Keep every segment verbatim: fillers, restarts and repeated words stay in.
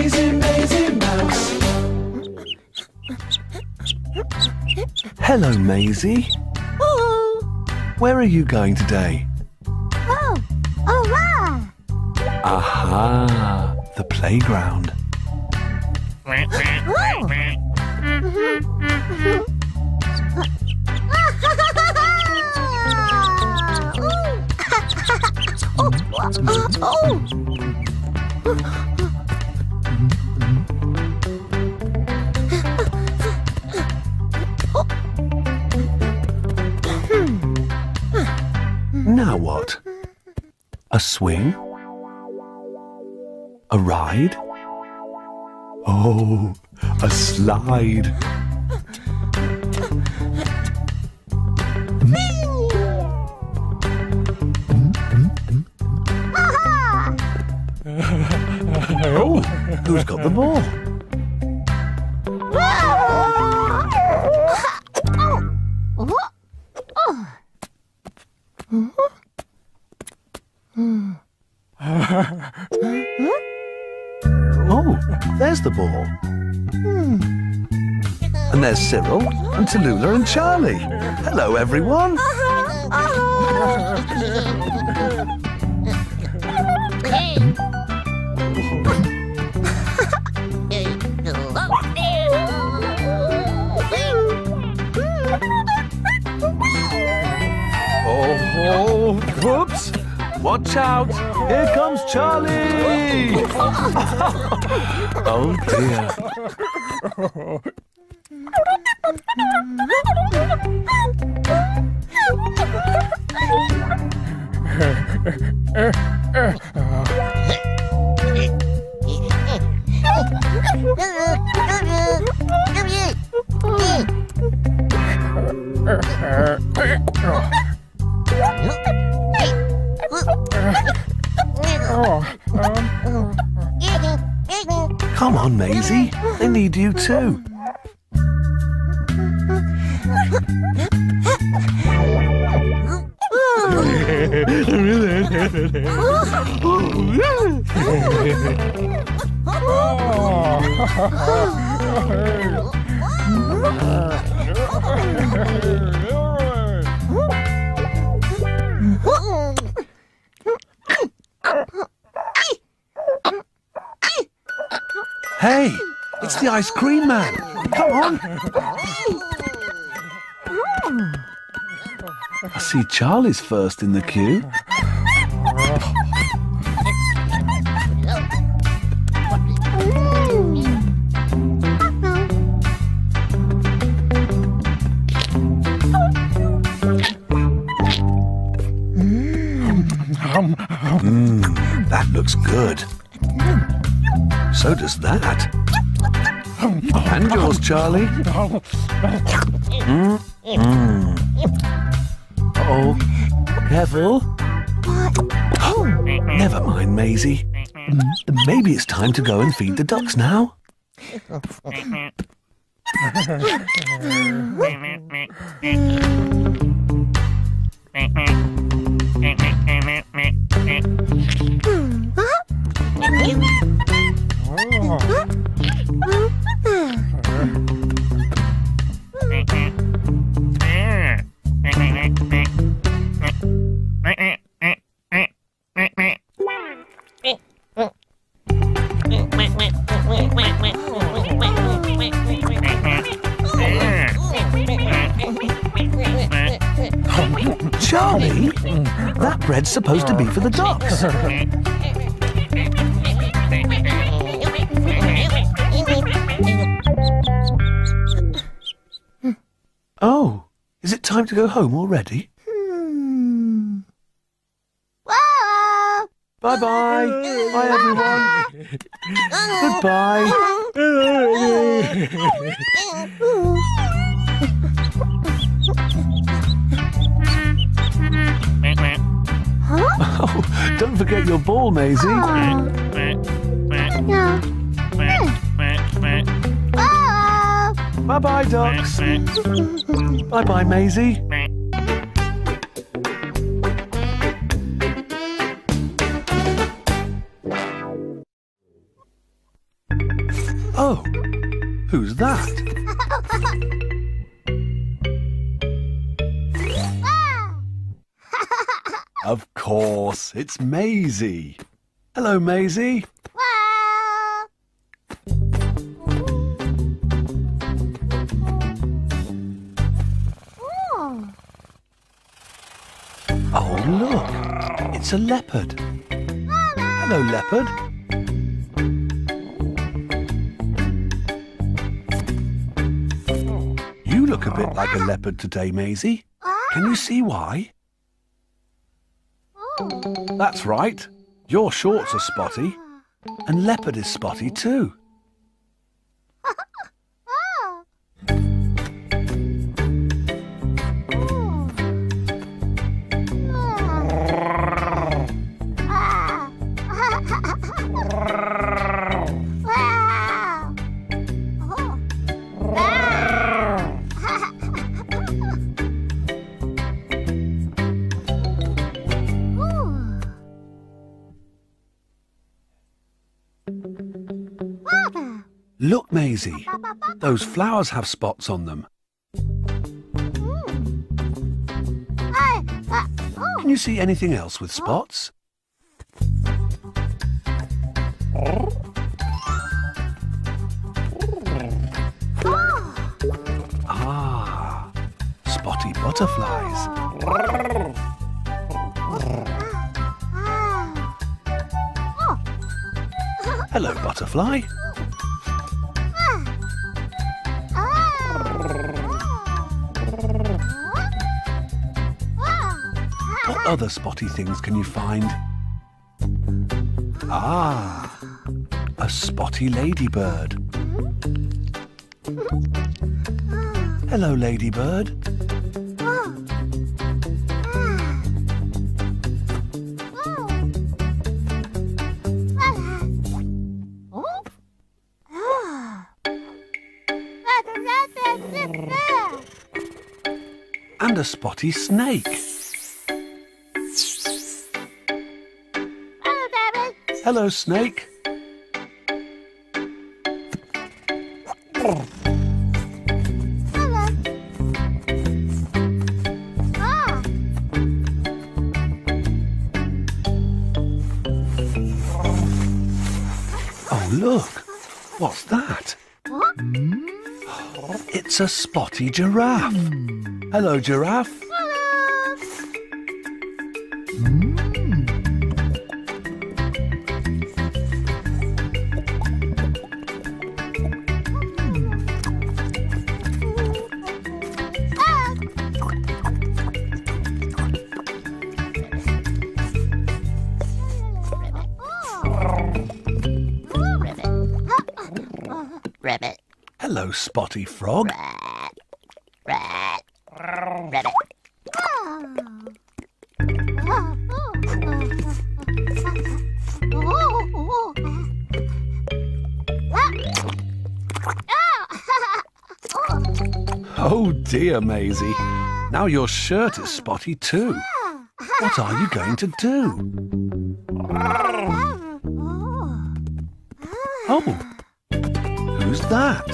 Maisy, Maisy Mouse. Hello, Maisy. Oh, Where are you going today? oh, oh, wow. Aha, the playground. Now what? A swing? A ride? Oh, a slide. Oh, who's got the ball? Oh, there's the ball. And there's Cyril and Tallulah and Charley. Hello, everyone. Oh, whoops! Watch out! Here comes Charley! Oh dear. Come on, Maisy. They need you too. Hey, it's the ice cream man. Come on. I see Charley's first in the queue. Mmm, that looks good. So does that. And yours, Charley. Mm. Mm. Uh-oh. Careful. Never mind, Maisy. Maybe it's time to go and feed the ducks now. Charley, that bread's supposed to be for the ducks. Oh, is it time to go home already? Hmm. Bye-bye. Bye, everyone. Goodbye. Oh, don't forget your ball, Maisy. Bye-bye, ducks. Bye-bye, Maisy. Oh, who's that? Of course, it's Maisy. Hello, Maisy. Oh, look, it's a leopard. Hello, leopard. You look a bit like a leopard today, Maisy. Can you see why? That's right. Your shorts are spotty, and leopard is spotty too. Look, Maisy, those flowers have spots on them. Can you see anything else with spots? Ah, spotty butterflies. Hello, butterfly. What other spotty things can you find? Ah, a spotty ladybird. Hello, ladybird. And a spotty snake. Hello, snake. Hello. Ah. Oh, look. What's that? What? It's a spotty giraffe. Hello, giraffe. Rabbit. Hello, spotty frog. Rat. Rat. Rabbit. Oh dear, Maisy. Now your shirt is spotty too. What are you going to do? Oh, who's that?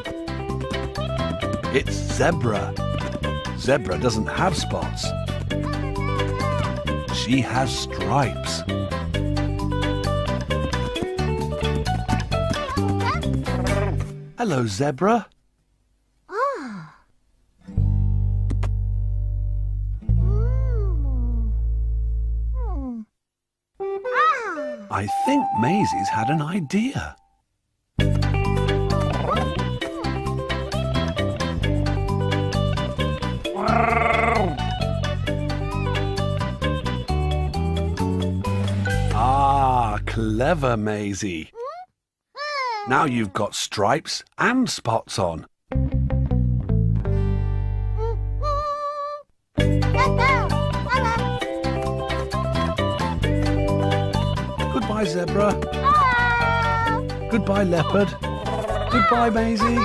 It's Zebra. Zebra doesn't have spots. She has stripes. Hello, Zebra. I think Maisy's had an idea. Ah, clever, Maisy. Now you've got stripes and spots on. Goodbye, Zebra. Goodbye, Leopard. Goodbye, Maisy.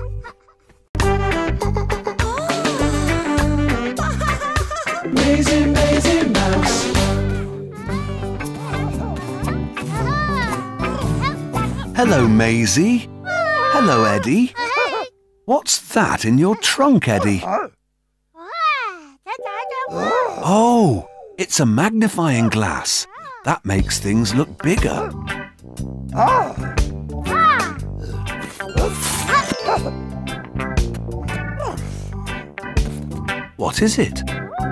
Maisy, Maisy Mouse. Hello, Maisy. Hello, Eddie. What's that in your trunk, Eddie? Oh, it's a magnifying glass. That makes things look bigger. What is it?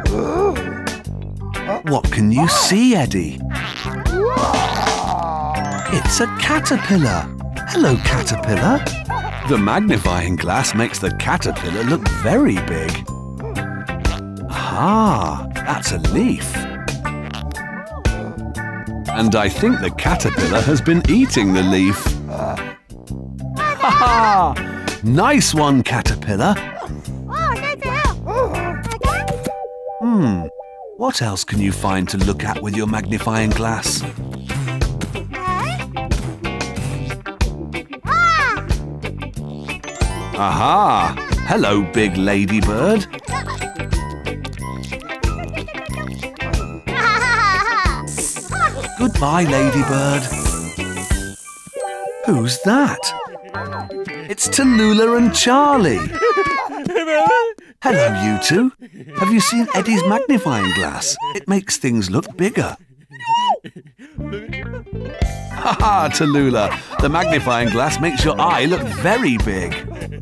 What can you see, Eddie? It's a caterpillar. Hello, caterpillar. The magnifying glass makes the caterpillar look very big. Ah, that's a leaf. And I think the caterpillar has been eating the leaf. Ha ha! Nice one, caterpillar. Hmm, what else can you find to look at with your magnifying glass? Aha! Hello, big ladybird. Goodbye, ladybird. Who's that? It's Tallulah and Charley. Hello, you two. Have you seen Eddie's magnifying glass? It makes things look bigger. Ha ha, Tallulah. The magnifying glass makes your eye look very big.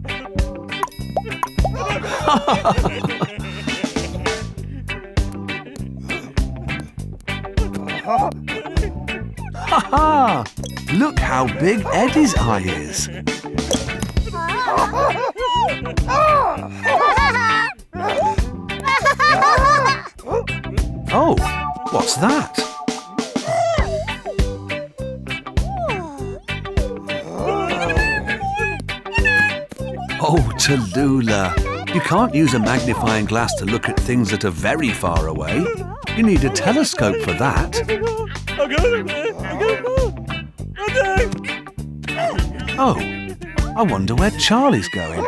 Ha ha! Look how big Eddie's eye is. Oh, what's that? Oh, Tallulah. You can't use a magnifying glass to look at things that are very far away. You need a telescope for that. Oh, I wonder where Charley's going.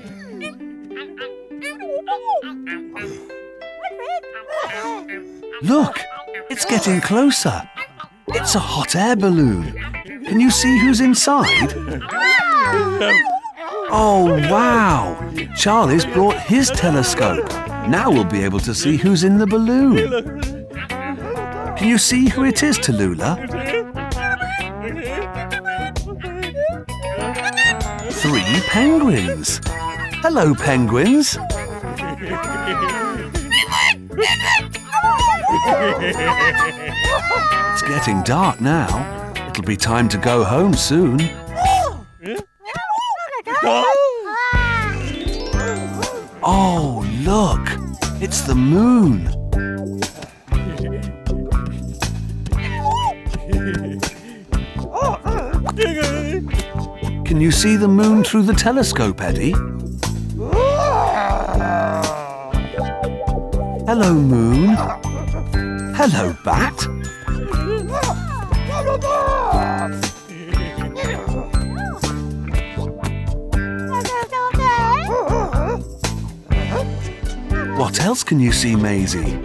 Look, it's getting closer. It's a hot air balloon. Can you see who's inside? Oh, wow! Charley's brought his telescope. Now we'll be able to see who's in the balloon. Can you see who it is, Tallulah? Three penguins. Hello, penguins. It's getting dark now. It'll be time to go home soon. Oh, look! It's the moon. Can you see the moon through the telescope, Eddie? Hello, moon. Hello, bat. What else can you see, Maisy?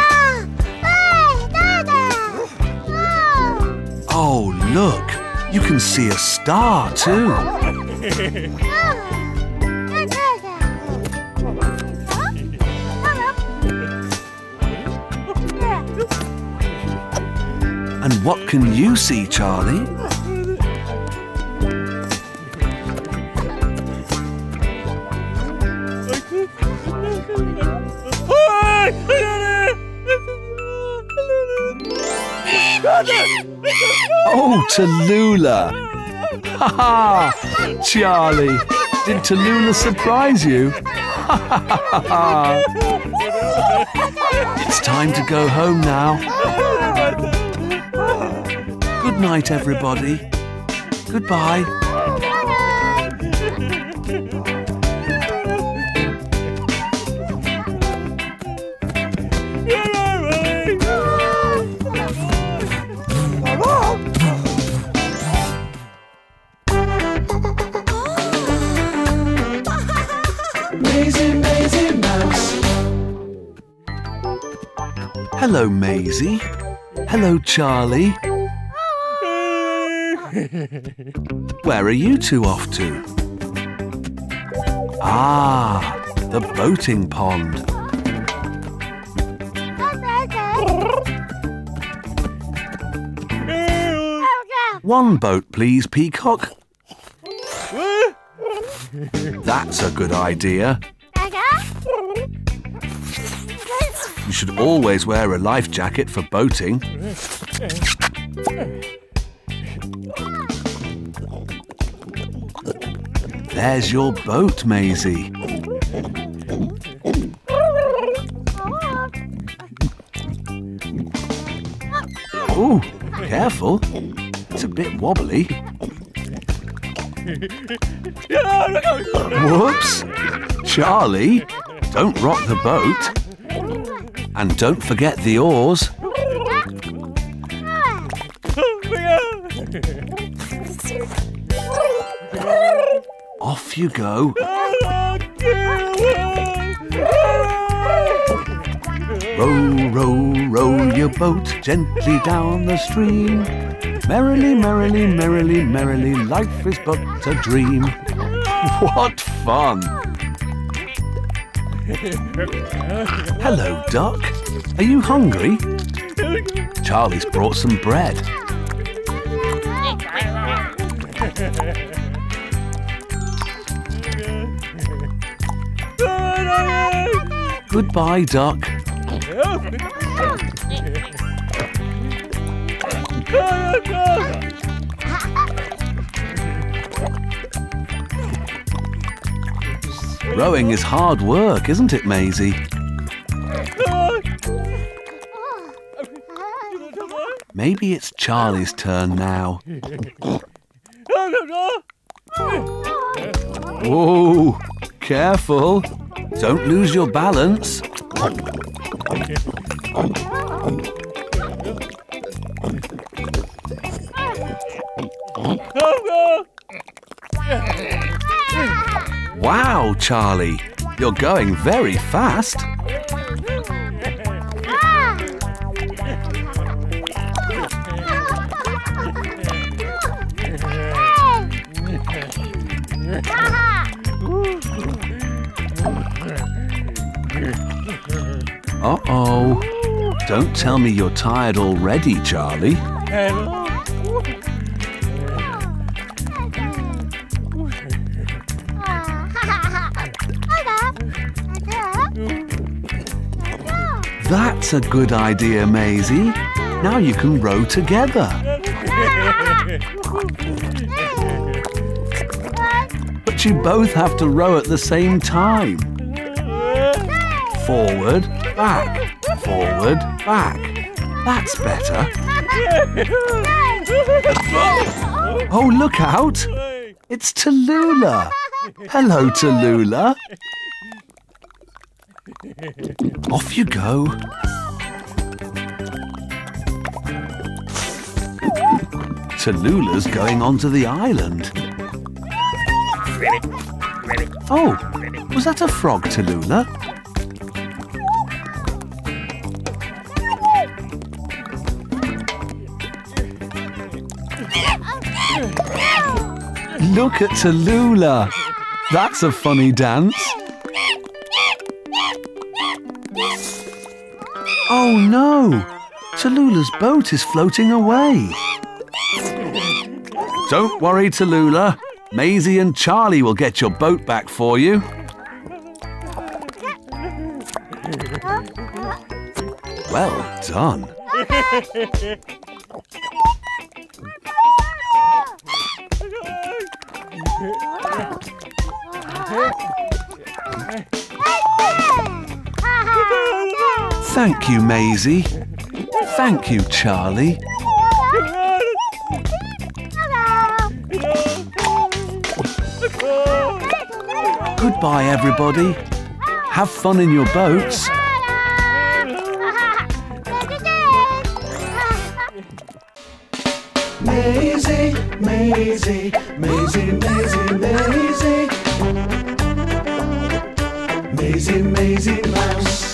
Oh, look! You can see a star, too. And what can you see, Charley? Oh, Tallulah! Ha ha! Charley, did Tallulah surprise you? Ha ha ha ha! It's time to go home now. Good night, everybody. Goodbye. Hello, Maisy. Hello, Charley. Where are you two off to? Ah, the boating pond. One boat, please, Peacock. That's a good idea. You should always wear a life jacket for boating. There's your boat, Maisy. Ooh, careful. It's a bit wobbly. Whoops! Charley, don't rock the boat. And don't forget the oars. Off you go. Row, row, row your boat gently down the stream. Merrily, merrily, merrily, merrily, life is but a dream. What fun! Hello, Duck. Are you hungry? Charley's brought some bread. Goodbye, Duck. Rowing is hard work, isn't it, Maisy? Maybe it's Charley's turn now. Whoa! Careful! Don't lose your balance. Wow, Charley! You're going very fast. Uh-oh. Don't tell me you're tired already, Charley. That's a good idea, Maisy. Now you can row together. But you both have to row at the same time. Forward, back, forward, back. That's better. Oh, look out! It's Tallulah. Hello, Tallulah. Off you go. Tallulah's going onto the island. Oh, was that a frog, Tallulah? Look at Tallulah. That's a funny dance. Oh no! Tallulah's boat is floating away. Don't worry, Tallulah. Maisy and Charley will get your boat back for you. Well done. Thank you, Maisy. Thank you, Charley. Goodbye, everybody. Have fun in your boats. Maisy, Maisy, Maisy, Maisy, Maisy. Maisy, Maisy Mouse.